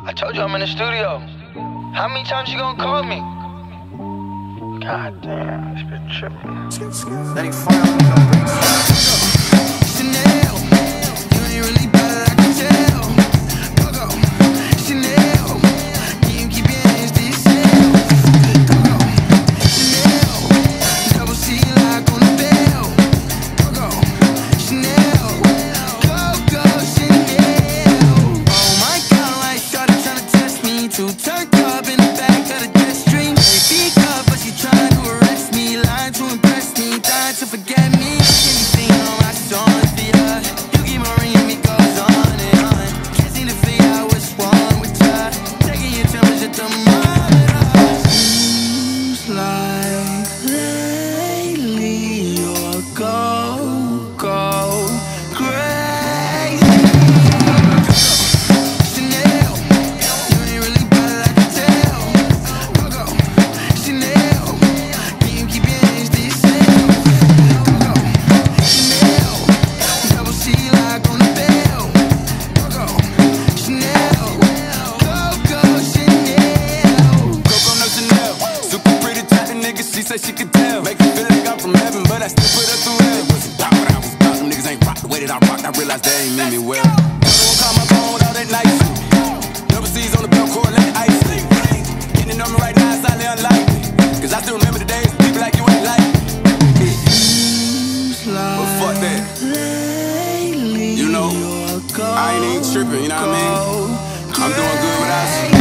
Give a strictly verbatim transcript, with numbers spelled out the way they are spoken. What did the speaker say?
I told you I'm in the studio. How many times you gonna call me? God damn, it's been tripping. Let him fire on the Chanel, you ain't really bad, I can tell. Coco, Chanel, can you keep your hands to yourself? Coco, Chanel, double C lock on the bell. Coco, Chanel, Coco, Chanel. Oh my God, like shawty tryna test me. Two turned up in the back of the jet stream. Baby up, but she trying to arrest me. Lying to impress me, dying to forget me. Anything on my songs for ya. You keep on ringing me, goes on and on. Can't seem to figure out what's wrong with ya. Taking your temperature at the moment. Seems like lately you're go, go crazy. Chanel, you ain't really bad, I can tell. Coco, Chanel, can you keep your hands to yourself? Coco, Chanel, double C lock on the bell. Coco, Chanel, Coco, Chanel. Coco no Chanel, super pretty type of nigga, she say she could tell. Make me feel like I'm from heaven, but I still put her through hell. It wasn't about what I was about, them niggas ain't rock the way that I rock. I realized they ain't mean me well. Coco won't call my phone all that night. Double C's on the belt cord, let it ice me. Getting on me right now, it's highly unlikely. Cause I still remember the days, people like you ain't like me. But fuck that. You know, I ain't even tripping, you know what I mean? I'm doing good without you.